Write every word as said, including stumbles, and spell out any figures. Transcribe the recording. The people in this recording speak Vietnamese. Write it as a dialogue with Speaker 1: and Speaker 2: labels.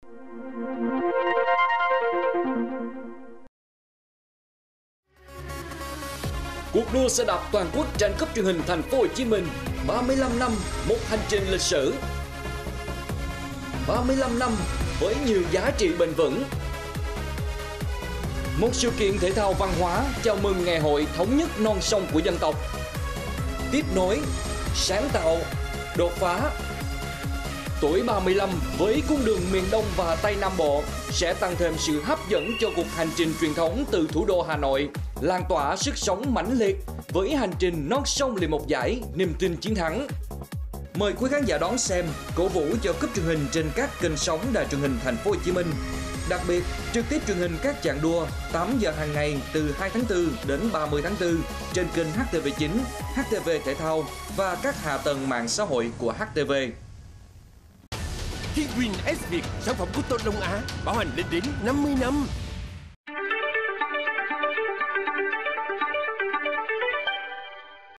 Speaker 1: Cuộc đua xe đạp toàn quốc tranh cúp truyền hình Thành phố Hồ Chí Minh, ba mươi lăm năm một hành trình lịch sử. ba mươi lăm năm với nhiều giá trị bền vững. Một sự kiện thể thao văn hóa chào mừng ngày hội thống nhất non sông của dân tộc. Tiếp nối, sáng tạo, đột phá. Tuổi ba mươi lăm với cung đường miền Đông và Tây Nam Bộ sẽ tăng thêm sự hấp dẫn cho cuộc hành trình truyền thống từ thủ đô Hà Nội, lan tỏa sức sống mãnh liệt với hành trình non sông liền một dải, niềm tin chiến thắng. Mời quý khán giả đón xem, cổ vũ cho cúp truyền hình trên các kênh sóng đài truyền hình Thành phố Hồ Chí Minh. Đặc biệt, trực tiếp truyền hình các chặng đua tám giờ hàng ngày từ hai tháng tư đến ba mươi tháng tư trên kênh H T V chín, H T V Thể thao và các hạ tầng mạng xã hội của H T V.
Speaker 2: Thiên Win S Việt, sản phẩm của Tôn Long Á, bảo hành lên đến năm mươi năm.